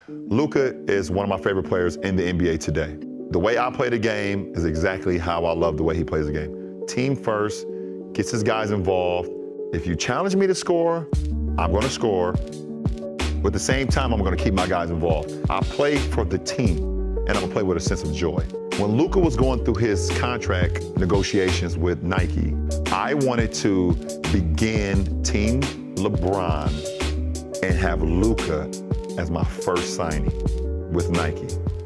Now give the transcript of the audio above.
Luka is one of my favorite players in the NBA today. The way I play the game is exactly how I love the way he plays the game. Team first, gets his guys involved. If you challenge me to score, I'm going to score. But at the same time, I'm going to keep my guys involved. I play for the team, and I'm going to play with a sense of joy. When Luka was going through his contract negotiations with Nike, I wanted to begin Team LeBron and have Luka as my first signing with Nike.